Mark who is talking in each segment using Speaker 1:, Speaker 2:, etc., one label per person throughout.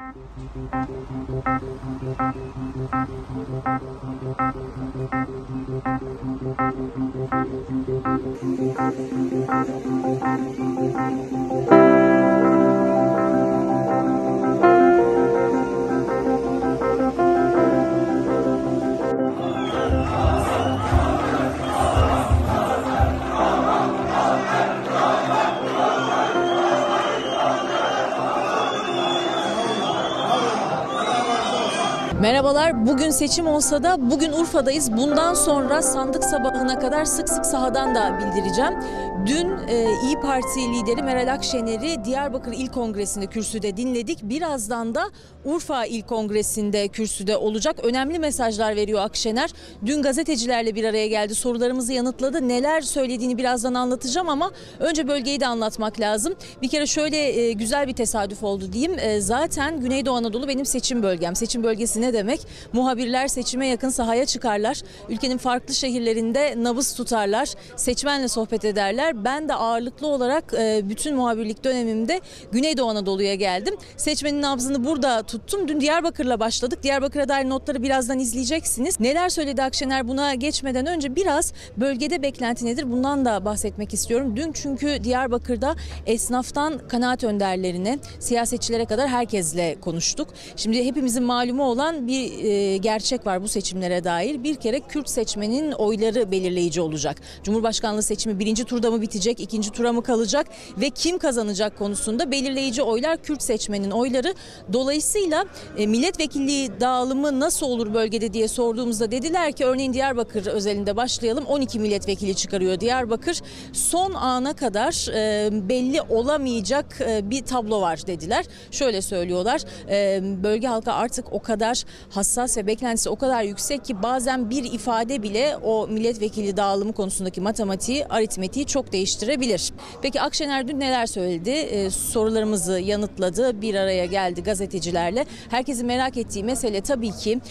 Speaker 1: Merhabalar, bugün seçim olsa da bugün Urfa'dayız. Bundan sonra sandık sabahına kadar sık sık sahadan da bildireceğim. Dün İYİ Parti lideri Meral Akşener'i Diyarbakır İl Kongresi'nde kürsüde dinledik. Birazdan da Urfa İl Kongresi'nde kürsüde olacak. Önemli mesajlar veriyor Akşener. Dün gazetecilerle bir araya geldi, sorularımızı yanıtladı. Neler söylediğini birazdan anlatacağım ama önce bölgeyi de anlatmak lazım. Bir kere şöyle güzel bir tesadüf oldu diyeyim. Zaten Güneydoğu Anadolu benim seçim bölgem. Seçim bölgesi ne demek? Muhabirler seçime yakın sahaya çıkarlar. Ülkenin farklı şehirlerinde nabız tutarlar. Seçmenle sohbet ederler. Ben de ağırlıklı olarak bütün muhabirlik dönemimde Güneydoğu Anadolu'ya geldim. Seçmenin nabzını burada tuttum. Dün Diyarbakır'la başladık. Diyarbakır'a dair notları birazdan izleyeceksiniz. Neler söyledi Akşener, buna geçmeden önce biraz bölgede beklenti nedir? Bundan da bahsetmek istiyorum. Dün çünkü Diyarbakır'da esnaftan kanaat önderlerine, siyasetçilere kadar herkesle konuştuk. Şimdi hepimizin malumu olan bir gerçek var bu seçimlere dair. Bir kere Kürt seçmenin oyları belirleyici olacak. Cumhurbaşkanlığı seçimi birinci turda mı bitecek, ikinci tura mı kalacak ve kim kazanacak konusunda belirleyici oylar Kürt seçmenin oyları. Dolayısıyla milletvekilliği dağılımı nasıl olur bölgede diye sorduğumuzda dediler ki örneğin Diyarbakır özelinde başlayalım. 12 milletvekili çıkarıyor Diyarbakır. Son ana kadar belli olamayacak bir tablo var dediler. Şöyle söylüyorlar. Bölge halkı artık o kadar hassas ve beklentisi o kadar yüksek ki bazen bir ifade bile o milletvekili dağılımı konusundaki matematiği, aritmetiği çok değiştirebilir. Peki Akşener dün neler söyledi? Sorularımızı yanıtladı, bir araya geldi gazetecilerle. Herkesin merak ettiği mesele tabii ki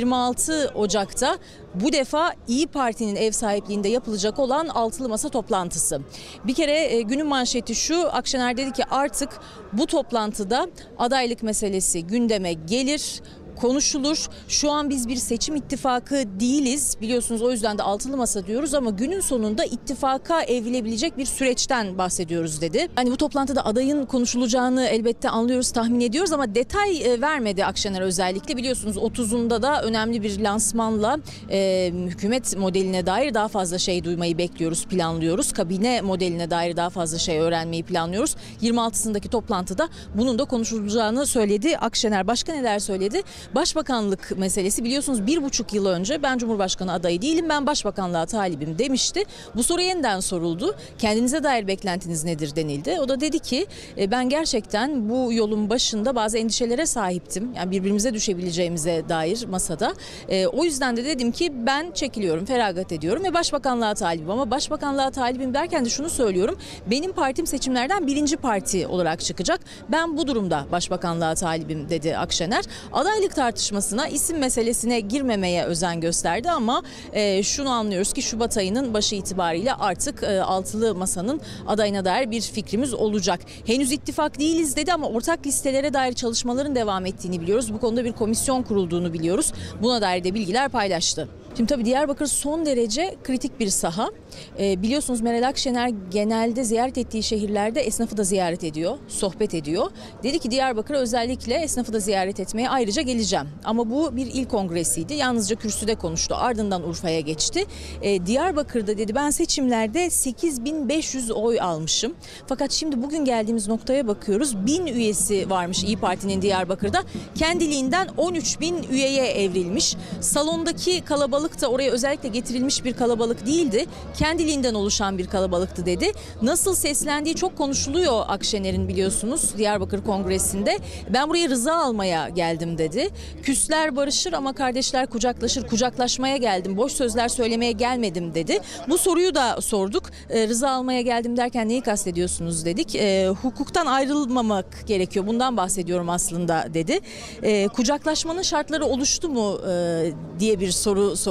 Speaker 1: 26 Ocak'ta bu defa İYİ Parti'nin ev sahipliğinde yapılacak olan altılı masa toplantısı. Bir kere günün manşeti şu: Akşener dedi ki artık bu toplantıda adaylık meselesi gündeme gelir, konuşulur. Şu an biz bir seçim ittifakı değiliz. Biliyorsunuz, o yüzden de altılı masa diyoruz ama günün sonunda ittifaka evrilebilecek bir süreçten bahsediyoruz dedi. Hani bu toplantıda adayın konuşulacağını elbette anlıyoruz, tahmin ediyoruz ama detay vermedi Akşener özellikle. Biliyorsunuz 30'unda da önemli bir lansmanla hükümet modeline dair daha fazla şey duymayı bekliyoruz, planlıyoruz. Kabine modeline dair daha fazla şey öğrenmeyi planlıyoruz. 26'sındaki toplantıda bunun da konuşulacağını söyledi Akşener. Başka neler söyledi? Başbakanlık meselesi, biliyorsunuz 1,5 yıl önce ben Cumhurbaşkanı adayı değilim, ben başbakanlığa talibim demişti. Bu soru yeniden soruldu. Kendinize dair beklentiniz nedir denildi. O da dedi ki ben gerçekten bu yolun başında bazı endişelere sahiptim. Yani birbirimize düşebileceğimize dair masada. O yüzden de dedim ki ben çekiliyorum, feragat ediyorum ve başbakanlığa talibim. Ama başbakanlığa talibim derken de şunu söylüyorum. Benim partim seçimlerden birinci parti olarak çıkacak. Ben bu durumda başbakanlığa talibim dedi Akşener. Adaylık tartışmasına, isim meselesine girmemeye özen gösterdi ama şunu anlıyoruz ki Şubat ayının başı itibariyle artık altılı masanın adayına dair bir fikrimiz olacak. Henüz ittifak değiliz dedi ama ortak listelere dair çalışmaların devam ettiğini biliyoruz. Bu konuda bir komisyon kurulduğunu biliyoruz. Buna dair de bilgiler paylaştı. Şimdi tabii Diyarbakır son derece kritik bir saha. Biliyorsunuz Meral Akşener genelde ziyaret ettiği şehirlerde esnafı da ziyaret ediyor, sohbet ediyor. Dedi ki Diyarbakır'a özellikle esnafı da ziyaret etmeye ayrıca geleceğim. Ama bu bir il kongresiydi. Yalnızca kürsüde konuştu. Ardından Urfa'ya geçti. Diyarbakır'da dedi ben seçimlerde 8.500 oy almışım. Fakat şimdi bugün geldiğimiz noktaya bakıyoruz. 1000 üyesi varmış İYİ Parti'nin Diyarbakır'da. Kendiliğinden 13.000 üyeye evrilmiş. Salondaki kalabalık da oraya özellikle getirilmiş bir kalabalık değildi. Kendiliğinden oluşan bir kalabalıktı dedi. Nasıl seslendiği çok konuşuluyor Akşener'in, biliyorsunuz Diyarbakır Kongresi'nde. Ben buraya rıza almaya geldim dedi. Küsler barışır ama kardeşler kucaklaşır. Kucaklaşmaya geldim. Boş sözler söylemeye gelmedim dedi. Bu soruyu da sorduk. Rıza almaya geldim derken neyi kastediyorsunuz dedik. Hukuktan ayrılmamak gerekiyor. Bundan bahsediyorum aslında dedi. Kucaklaşmanın şartları oluştu mu diye bir soru soruldu.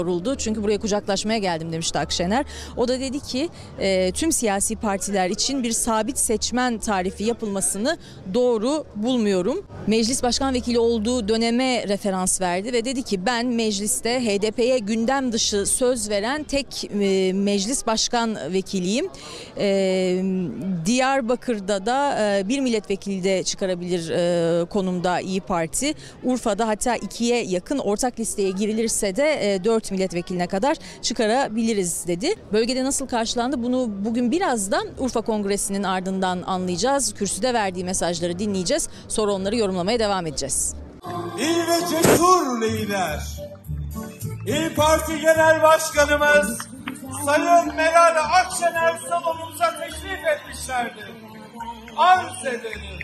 Speaker 1: soruldu. Çünkü buraya kucaklaşmaya geldim demişti Akşener. O da dedi ki tüm siyasi partiler için bir sabit seçmen tarifi yapılmasını doğru bulmuyorum. Meclis başkan vekili olduğu döneme referans verdi ve dedi ki ben mecliste HDP'ye gündem dışı söz veren tek meclis başkan vekiliyim. Diyarbakır'da da bir milletvekili de çıkarabilir konumda İYİ Parti. Urfa'da hatta 2'ye yakın ortak listeye girilirse de 4 milletvekiline kadar çıkarabiliriz dedi. Bölgede nasıl karşılandı bunu bugün birazdan Urfa Kongresi'nin ardından anlayacağız. Kürsüde verdiği mesajları dinleyeceğiz. Sonra onları yorumlamaya devam edeceğiz.
Speaker 2: İyi ve cesur lider, İYİ Parti Genel Başkanımız Sayın Meral Akşener salonumuza teşrif etmişlerdir. Arz edelim.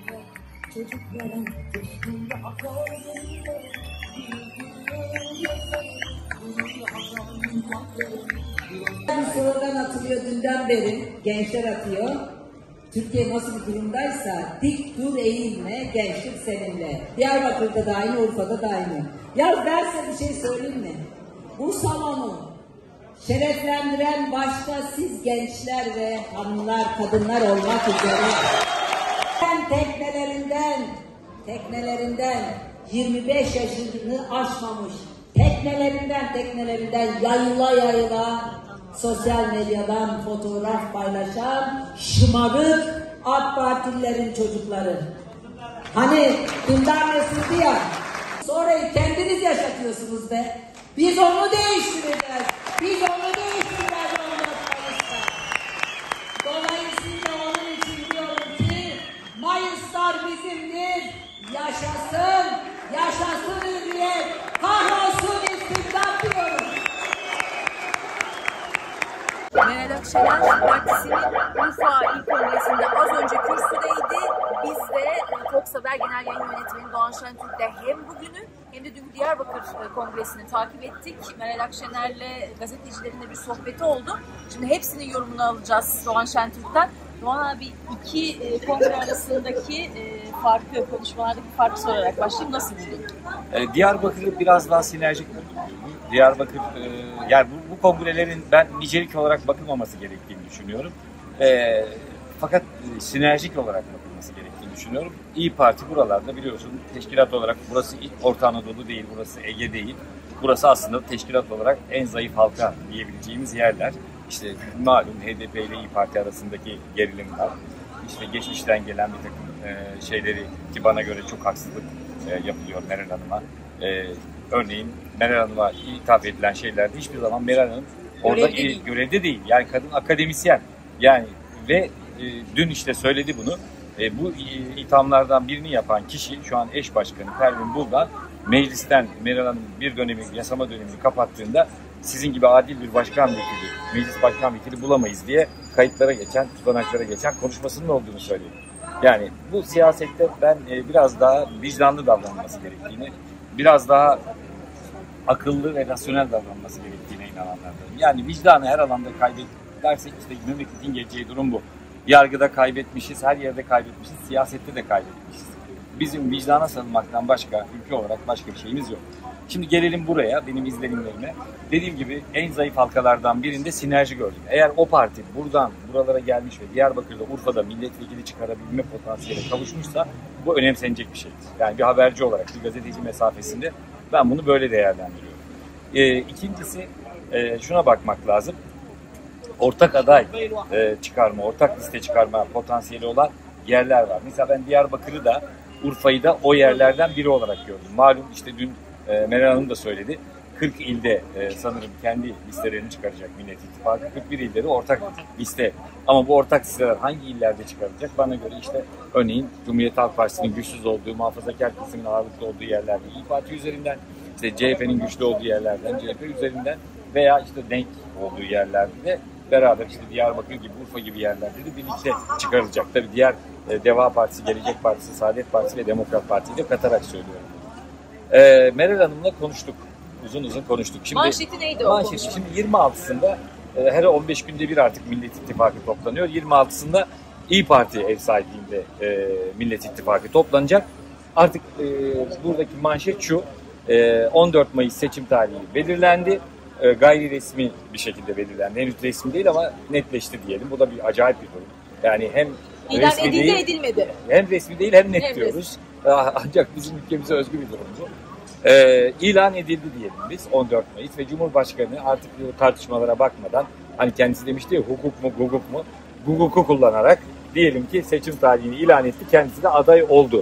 Speaker 3: Bir slogan atılıyor dünden beri, gençler atıyor. Türkiye nasıl bir durumdaysa dik dur eğilme, gençlik seninle. Diyarbakır'da da aynı, Urfa'da da aynı. Ya ben size bir şey söyleyeyim mi? Bu salonu şereflendiren başta siz gençler ve hanımlar, kadınlar olmak üzere teknelerinden 25 yaşını aşmamış, teknelerinden yayıla sosyal medyadan fotoğraf paylaşan şımarık AK Partililerin çocukları. Hani Dündar nesildi ya, sonrayı kendiniz yaşatıyorsunuz be. Biz onu değiştireceğiz. Dolayısıyla onun için diyorum ki Mayıslar bizimdir. Yaşasın hürriyet, kahrolsun istiklal diyorum.
Speaker 1: Meral Akşener Partisi'nin Urfa İl Kongresi'nde az önce kürsüdeydi. Biz de Fox Haber Genel Yayın Yönetmeni Doğan Şentürk'te hem bugünü hem de dünkü Diyarbakır Kongresi'ni takip ettik. Meral Akşener'le gazetecilerin de bir sohbeti oldu. Şimdi hepsinin yorumunu alacağız Doğan Şentürk'ten. Doğan abi, iki kongre arasındaki konuşmalardaki farkı sorarak başlayayım. Nasıl buldun?
Speaker 4: Diyarbakır'ı biraz daha sinerjik buldum. Diyarbakır, yani bu kongrelerin ben nicelik olarak bakılmaması gerektiğini düşünüyorum. Fakat sinerjik olarak bakılması gerektiğini düşünüyorum. İYİ Parti buralarda biliyorsun teşkilat olarak burası Orta Anadolu değil, burası Ege değil. Burası aslında teşkilat olarak en zayıf halka diyebileceğimiz yerler. İşte malum HDP ile İYİ Parti arasındaki gerilimler, işte geçmişten gelen bir takım şeyleri ki bana göre çok haksızlık yapılıyor Meral Hanım'a. Örneğin Meral Hanım'a hitap edilen şeylerde hiçbir zaman Meral Hanım orada görevde değil. Yani kadın akademisyen. Yani ve dün işte söyledi bunu. Bu ithamlardan birini yapan kişi şu an eş başkanı Pervin Buldan meclisten Meral Hanım bir dönemi, yasama dönemini kapattığında sizin gibi adil bir başkan vekili, meclis başkan vekili bulamayız diye kayıtlara geçen, tutanaklara geçen konuşmasının olduğunu söyledi. Yani bu siyasette ben biraz daha vicdanlı davranılması gerektiğini, biraz daha akıllı ve rasyonel davranılması gerektiğine inananlardanım. Yani vicdanı her alanda kaybedersek işte memleketin geleceği durum bu. Yargıda kaybetmişiz, her yerde kaybetmişiz, siyasette de kaybetmişiz. Bizim vicdana sarılmaktan başka, ülke olarak başka bir şeyimiz yok. Şimdi gelelim buraya, benim izlenimlerime. Dediğim gibi en zayıf halkalardan birinde sinerji gördüm. Eğer o parti buralara gelmiş ve Diyarbakır'da, Urfa'da milletvekili çıkarabilme potansiyeli kavuşmuşsa bu önemsenecek bir şeydir. Yani bir haberci olarak, bir gazeteci mesafesinde ben bunu böyle değerlendiriyorum. İkincisi şuna bakmak lazım. Ortak aday çıkarma, ortak liste çıkarma potansiyeli olan yerler var. Mesela ben Diyarbakır'ı da Urfa'yı da o yerlerden biri olarak gördüm. Malum işte dün Meral Hanım da söyledi. 40 ilde sanırım kendi listelerini çıkaracak Millet İttifakı. 41 ilde de ortak liste. Ama bu ortak listeler hangi illerde çıkarılacak? Bana göre işte örneğin Cumhuriyet Halk Partisi'nin güçsüz olduğu, muhafazakar kesimin ağırlıklı olduğu yerlerde İYİ Parti üzerinden, işte CHP'nin güçlü olduğu yerlerden, CHP üzerinden veya işte denk olduğu yerlerde de beraber işte Diyarbakır gibi, Urfa gibi yerlerde de birlikte çıkarılacak. Tabii diğer Deva Partisi, Gelecek Partisi, Saadet Partisi ve Demokrat Parti'yi de katarak söylüyorum. Meral Hanım'la konuştuk. Uzun konuştuk. Şimdi,
Speaker 1: manşeti neydi o konuşma?
Speaker 4: Şimdi 26'sında her 15 günde bir artık Millet İttifakı toplanıyor. 26'sında İYİ Parti ev sahipliğinde Millet İttifakı toplanacak. Artık buradaki manşet şu. 14 Mayıs seçim tarihi belirlendi. Gayri resmi bir şekilde belirlendi. Henüz resmi değil ama netleşti diyelim. Bu da bir acayip bir durum. Yani hem
Speaker 1: İlan
Speaker 4: resmi
Speaker 1: edildi,
Speaker 4: değil,
Speaker 1: edilmedi.
Speaker 4: hem resmi değil hem net
Speaker 1: Hem
Speaker 4: diyoruz. Ancak bizim ülkemize özgü bir durum bu. İlan edildi diyelim biz 14 Mayıs ve Cumhurbaşkanı artık bu tartışmalara bakmadan, hani kendisi demişti ya, hukuk mu hukuk mu, hukuku kullanarak diyelim ki seçim tarihini ilan etti, kendisi de aday oldu.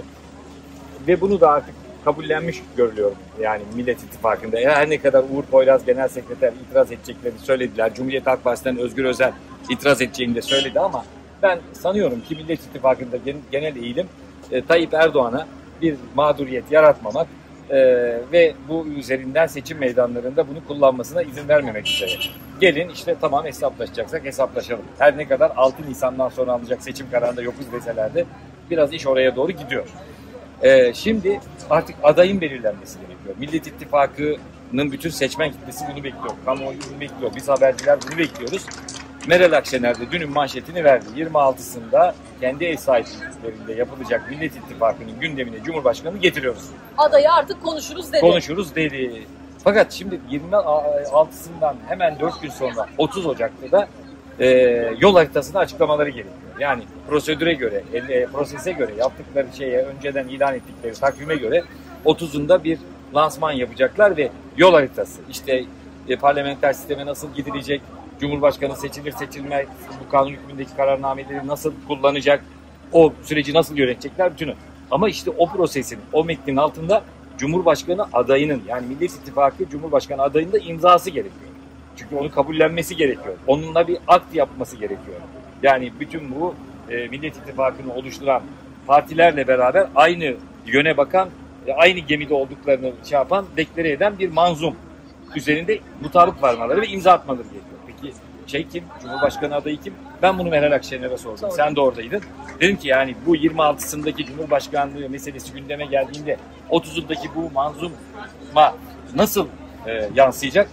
Speaker 4: Ve bunu da artık kabullenmiş görülüyorum yani Millet İttifakı'nda. Her ne kadar Uğur Poyraz Genel Sekreter itiraz edeceklerini söylediler, Cumhuriyet Halk Partisi'nden Özgür Özel itiraz edeceğini de söyledi ama ben sanıyorum ki Millet İttifakı'nda genel eğilim Tayyip Erdoğan'a bir mağduriyet yaratmamak ve bu üzerinden seçim meydanlarında bunu kullanmasına izin vermemek üzere. Gelin işte tamam, hesaplaşacaksak hesaplaşalım. Her ne kadar 6 Nisan'dan sonra alınacak seçim kararında yokuz deseler de biraz iş oraya doğru gidiyor. Şimdi artık adayın belirlenmesi gerekiyor. Millet İttifakı'nın bütün seçmen kitlesi bunu bekliyor. Kamuoyu bunu bekliyor. Biz haberciler bunu bekliyoruz. Meral Akşener de dünün manşetini verdi. 26'sında kendi ev sahipliklerinde yapılacak Millet İttifakı'nın gündemine Cumhurbaşkanı getiriyoruz.
Speaker 1: Adayı artık konuşuruz dedi.
Speaker 4: Konuşuruz dedi. Fakat şimdi 26'sından hemen 4 gün sonra 30 Ocak'ta da yol haritasını açıklamaları gerekiyor. Yani prosedüre göre, prosese göre, yaptıkları şeye önceden ilan ettikleri takvime göre 30'unda bir lansman yapacaklar ve yol haritası, işte parlamenter sisteme nasıl gidilecek, Cumhurbaşkanı seçilir seçilmez, bu kanun hükmündeki kararnameleri nasıl kullanacak, o süreci nasıl yönetecekler bütünü. Ama işte o prosesin, o metnin altında Cumhurbaşkanı adayının, yani Millet İttifakı Cumhurbaşkanı adayının da imzası gerekiyor. Çünkü onu kabullenmesi gerekiyor. Onunla bir akt yapması gerekiyor. Yani bütün bu Millet İttifakı'nı oluşturan partilerle beraber aynı yöne bakan, aynı gemide olduklarını yapan, deklare eden bir manzum üzerinde mutabık varmaları ve imza atmaları gerekiyor. Peki kim? Cumhurbaşkanı adayı kim? Ben bunu Meral Akşener'e sordum. Sen de oradaydın. Dedim ki yani bu 26'sındaki Cumhurbaşkanlığı meselesi gündeme geldiğinde 30'undaki bu manzuma nasıl yansıyacak?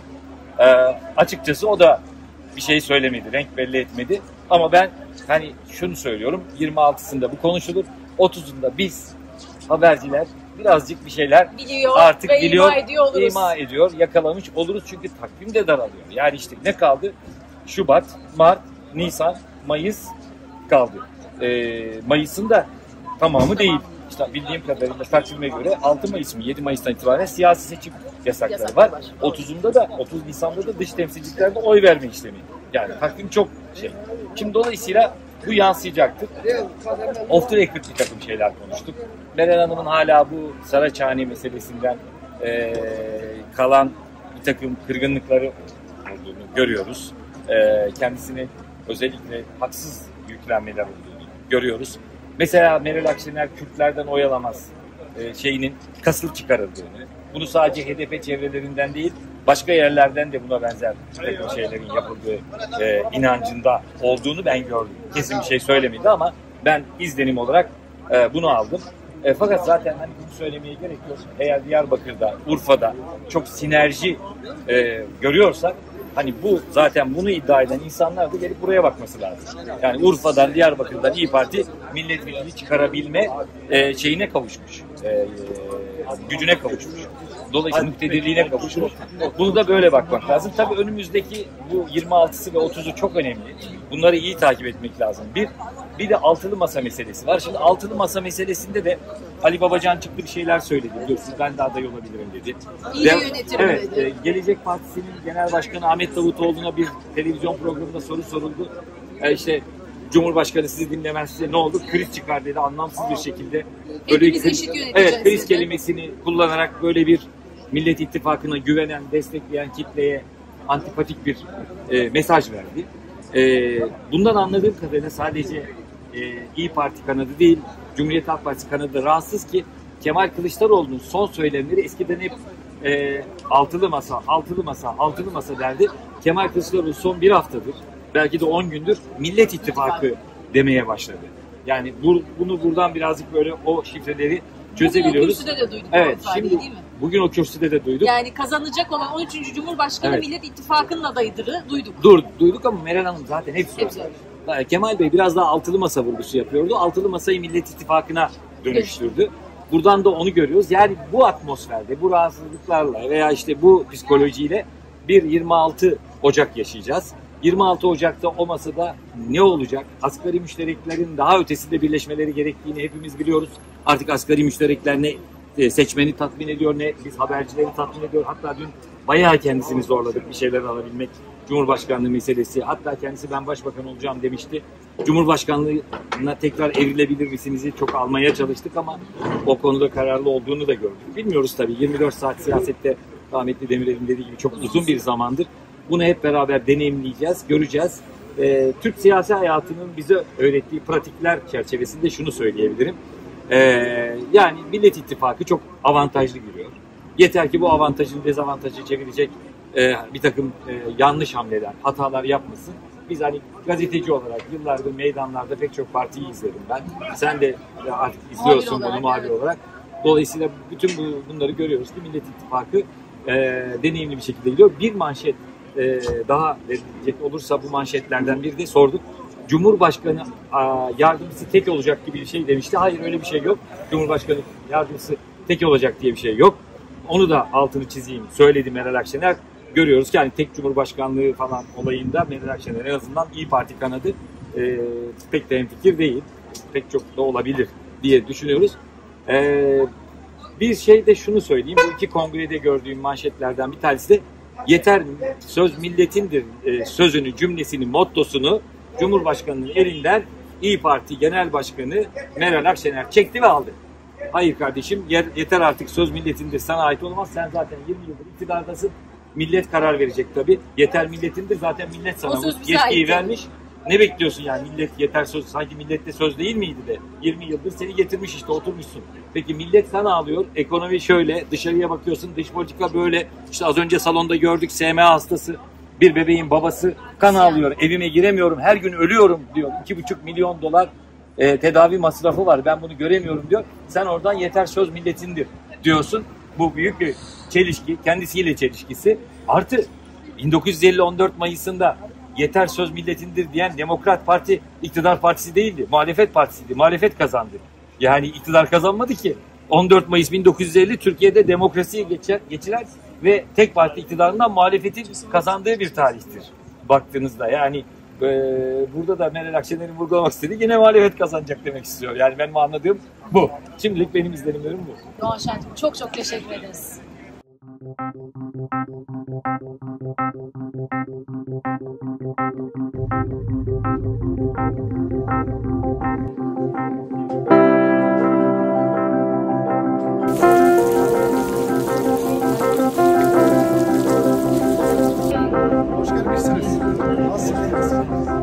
Speaker 4: Açıkçası o da bir şey söylemedi, renk belli etmedi. Ama ben hani şunu söylüyorum, 26'sında bu konuşulur, 30'unda biz haberciler birazcık bir şeyler artık biliyor, ima ediyor, yakalamış oluruz çünkü takvim de daralıyor. Yani işte ne kaldı? Şubat, Mart, Nisan, Mayıs kaldı. Mayıs'ın da tamamı değil. İşte bildiğim kadarıyla takvime göre 6 Mayıs mı 7 Mayıs'tan itibaren siyasi seçim yasakları var. 30'unda da 30 Nisan'da da dış temsilciliklerde oy verme işlemi. Yani takvim çok şey. Şimdi dolayısıyla bu yansıyacaktır. Off the record bir takım şeyler konuştuk. Meral Hanım'ın hala bu Saraçhane meselesinden kalan bir takım kırgınlıkları olduğunu görüyoruz. Kendisine özellikle haksız yüklenmeler olduğunu görüyoruz. Mesela Meral Akşener Kürtlerden oy alamaz şeyinin kasıt çıkarıldığını, bunu sadece HDP çevrelerinden değil, başka yerlerden de buna benzer şeylerin yapıldığı inancında olduğunu ben gördüm. Kesin bir şey söylemedi ama ben izlenim olarak bunu aldım. Fakat zaten hani bunu söylemeye gerek yok. Eğer Diyarbakır'da, Urfa'da çok sinerji görüyorsak, hani bu zaten bunu iddia eden insanlar da gelip buraya bakması lazım. Yani Urfa'dan, Diyarbakır'dan İYİ Parti milletvekili çıkarabilme şeyine kavuşmuş. Gücüne kavuşmuş. Dolayısıyla muktedirliğine kavuşmuş. Bunu da böyle bakmak lazım. Tabii önümüzdeki bu 26'sı ve 30'u çok önemli. Bunları iyi takip etmek lazım. Bir de altılı masa meselesi var. Şimdi altılı masa meselesinde de Ali Babacan çıktı, bir şeyler söyledi. Biliyorsunuz, ben de aday olabilirim dedi.
Speaker 1: İyi yönetirim dedi.
Speaker 4: Gelecek Partisi'nin Genel Başkanı Ahmet Davutoğlu'na bir televizyon programında soru soruldu. İşte Cumhurbaşkanı sizi dinlemez, size ne olur? Kriz çıkar dedi anlamsız bir şekilde. Böyle kriz kelimesini kullanarak böyle bir Millet İttifakı'na güvenen, destekleyen kitleye antipatik bir mesaj verdi. Bundan anladığım kadarıyla sadece İYİ Parti kanadı değil, Cumhuriyet Halk Partisi kanadı da rahatsız ki Kemal Kılıçdaroğlu'nun son söylemleri eskiden hep altılı masa, altılı masa, altılı masa derdi. Kemal Kılıçdaroğlu son bir haftadır, belki de 10 gündür Millet İttifakı demeye başladı. Yani bunu buradan birazcık böyle o şifreleri çözebiliyoruz.
Speaker 1: Bugün o kürsüde de duyduk.
Speaker 4: Evet, şimdi değil mi? Bugün o kürsüde de duyduk.
Speaker 1: Yani kazanacak olan 13. Cumhurbaşkanı Millet İttifakı'nın adayıdırı duyduk.
Speaker 4: Duyduk ama Meral Hanım zaten hep söylüyor. Kemal Bey biraz daha altılı masa vurgusu yapıyordu. Altılı masayı Millet İttifakı'na dönüştürdü. Buradan da onu görüyoruz. Yani bu atmosferde, bu rahatsızlıklarla veya işte bu psikolojiyle bir 26 Ocak yaşayacağız. 26 Ocak'ta o masada ne olacak? Asgari müştereklerin daha ötesinde birleşmeleri gerektiğini hepimiz biliyoruz. Artık asgari müşterekler ne seçmeni tatmin ediyor, ne biz habercileri tatmin ediyor. Hatta dün bayağı kendisini zorladık bir şeyler alabilmek. Cumhurbaşkanlığı meselesi. Hatta kendisi ben başbakan olacağım demişti. Cumhurbaşkanlığına tekrar evrilebilir misiniz? Çok almaya çalıştık ama o konuda kararlı olduğunu da gördük. Bilmiyoruz tabii. 24 saat siyasette rahmetli Demirel'in dediği gibi çok uzun bir zamandır. Bunu hep beraber deneyimleyeceğiz, göreceğiz. Türk siyasi hayatının bize öğrettiği pratikler çerçevesinde şunu söyleyebilirim. Yani Millet İttifakı çok avantajlı giriyor. Yeter ki bu avantajın dezavantajı çevirecek bir takım yanlış hamleler, hatalar yapmasın. Biz hani gazeteci olarak yıllardır meydanlarda pek çok partiyi izledim ben. Sen de artık izliyorsun bunu muhabir olarak. Dolayısıyla bütün bunları görüyoruz ki Millet İttifakı deneyimli bir şekilde gidiyor. Bir manşet daha verilecek olursa bu manşetlerden biri de sorduk. Cumhurbaşkanı yardımcısı tek olacak gibi bir şey demişti. Hayır öyle bir şey yok. Cumhurbaşkanı yardımcısı tek olacak diye bir şey yok. Onu da altını çizeyim. Söyledi Meral Akşener. Görüyoruz ki yani tek cumhurbaşkanlığı falan olayında Meral Akşener en azından İYİ Parti kanadı pek de hemfikir değil. Pek çok da olabilir diye düşünüyoruz. Bir şey de şunu söyleyeyim. Bu iki kongrede gördüğüm manşetlerden bir tanesi de yeter söz milletindir sözünü, cümlesini, mottosunu Cumhurbaşkanı'nın elinden İYİ Parti Genel Başkanı Meral Akşener çekti ve aldı. Hayır kardeşim yeter artık söz milletindir sana ait olmaz. Sen zaten 20 yıldır iktidardasın. Millet karar verecek tabii. Yeter milletindir zaten millet sana bu yetkiyi vermiş. Ne bekliyorsun yani millet yeter söz sanki millette söz değil miydi de 20 yıldır seni getirmiş işte oturmuşsun. Peki millet sana alıyor. Ekonomi şöyle dışarıya bakıyorsun dış politika böyle işte az önce salonda gördük SMA hastası bir bebeğin babası kan ağlıyor evime giremiyorum her gün ölüyorum diyor 2,5 milyon dolar tedavi masrafı var ben bunu göremiyorum diyor. Sen oradan yeter söz milletindir diyorsun. Bu büyük bir çelişki kendisiyle çelişkisi artı 1950 14 Mayıs'ında yeter söz milletindir diyen Demokrat Parti iktidar partisi değildi. Muhalefet partisiydi. Muhalefet kazandı. Yani iktidar kazanmadı ki. 14 Mayıs 1950 Türkiye'de demokrasiyi geçiren ve tek parti iktidarından muhalefetin kazandığı bir tarihtir. Baktığınızda yani burada da Meral Akşener'in vurgulamak istediği yine muhalefet kazanacak demek istiyor. Yani benim anladığım bu. Şimdilik benim izlenimlerim bu.
Speaker 5: Doğan Şentürk çok çok teşekkür ederiz.
Speaker 6: Hoş gelmişsiniz. Nasılsınız?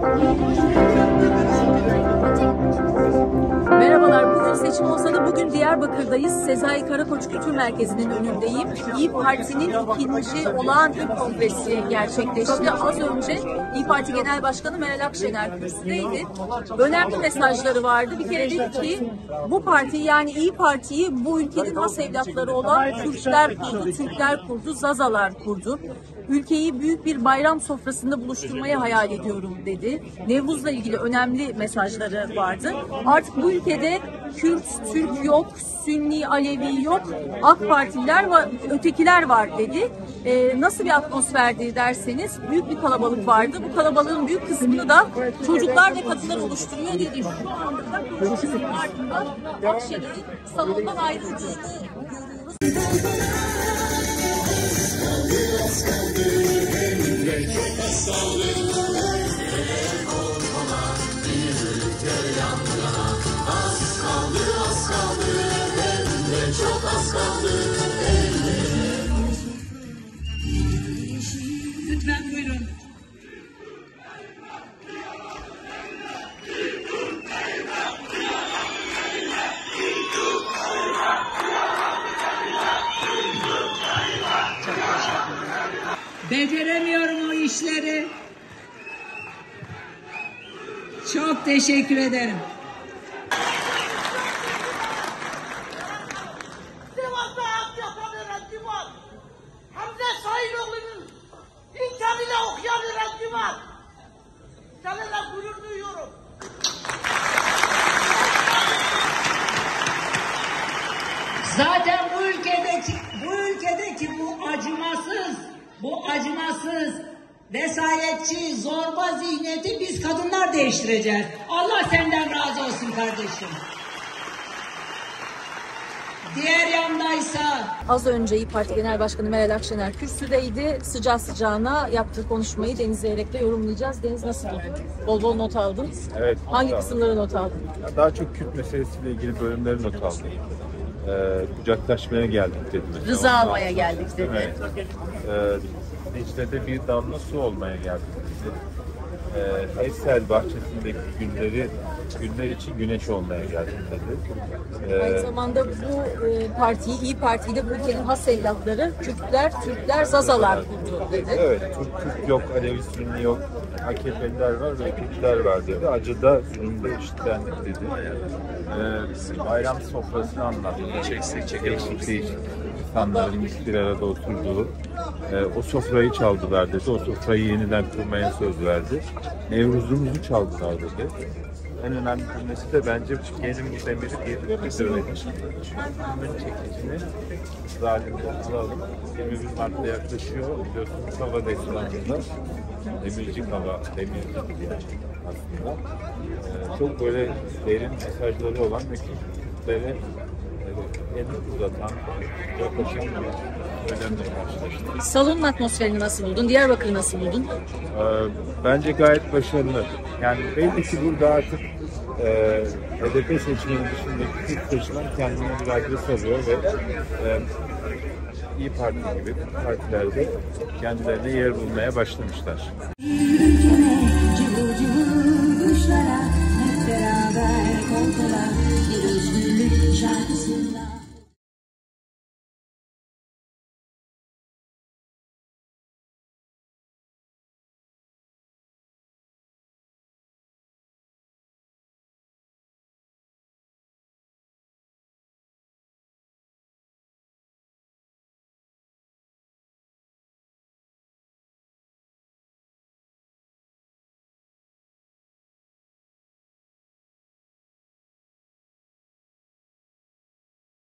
Speaker 1: Merhabalar, bugün seçim olsa da bugün Diyarbakır'dayız. Sezai Karakoç Kültür Merkezi'nin önündeyim. İYİ Parti'nin ikinci olağan ilk kongresi gerçekleşti. Az önce İYİ Parti Genel Başkanı Meral Akşener kürsüdeydi. Önemli mesajları vardı. Bir kere dedi ki bu parti yani İYİ Parti'yi bu ülkenin has evlatları olan Kürtler kurdu, Türkler kurdu, Zazalar kurdu. Ülkeyi büyük bir bayram sofrasında buluşturmayı hayal ediyorum dedi. Nevruz'la ilgili önemli mesajları vardı. Artık bu ülkede Kürt, Türk yok, Sünni, Alevi yok, AK Partililer var, ötekiler var dedi. Nasıl bir atmosferdi derseniz büyük bir kalabalık vardı. Bu kalabalığın büyük kısmını da çocuklar ve kadınlar oluşturuyor dedi. Şu anda da konuşmanın ardından Akşener'in salondan ayrıldığını görüyoruz.
Speaker 7: Lütfen buyurun. Beceremiyorum o işleri. Çok teşekkür ederim.
Speaker 8: Sivas'ta hayat yapan öğrenci var. Hamza Şahiroğlu'nun imkanıyla okuyan öğrenci var. Seninle gurur duyuyorum.
Speaker 7: Bu acımasız, vesayetçi, zorba zihniyeti biz kadınlar değiştireceğiz. Allah senden razı olsun kardeşim. Diğer yandaysa
Speaker 1: Az önce İYİ Parti Genel Başkanı Meral Akşener kürsüdeydi. Sıcağı sıcağına yaptığı konuşmayı Deniz Zeyrek'le yorumlayacağız. Deniz nasıl buldun? Bol bol not aldın.
Speaker 9: Evet.
Speaker 1: Hangi kısımları not aldın?
Speaker 9: Daha çok Kürt meselesiyle ilgili bölümleri not aldım. Kucaklaşmaya geldik dedi.
Speaker 1: Rıza almaya geldik dedi.
Speaker 9: Evet. Dicle'de bir damla su olmaya geldik dedi. Eysel bahçesindeki günler için güneş olmaya geldik dedi.
Speaker 1: Aynı zamanda bu partiyi, İYİ Parti'yi de bu ülkenin has evlatları, Kürtler, Türkler, Zazalar kurdu dedi.
Speaker 9: Evet, Türk yok, Alevi Sünni yok, AKP'liler var ve Kürtler var dedi. Acıda zulümde eşitlendik dedi. Bayram sofrasını anlattı. Değişik insanların bir arada oturduğu. O sofrayı çaldılar dedi. O sofrayı yeniden kurmaya söz verdi. Nevruz'umuzu çaldılar dedi. En önemli cümlesi de bence gelin bu demiri bir bitirmedi. Bunun çekicini zalimden alalım. 21 Mart'ta yaklaşıyor. Biliyorsunuz hava destanında demircik hava, demircik diye aslında. Çok böyle derin mesajları olan ve Kürtlere elini uzatan, yaklaşan bir önemli karşılaştık.
Speaker 1: Salonun atmosferini nasıl buldun? Diyarbakır'ı nasıl buldun?
Speaker 9: Bence gayet başarılı. Yani belli ki burada artık HDP seçmeni dışındaki Kürt seçmen kendine bir adres arıyor ve İYİ Parti gibi partilerde kendilerine yer bulmaya başlamışlar.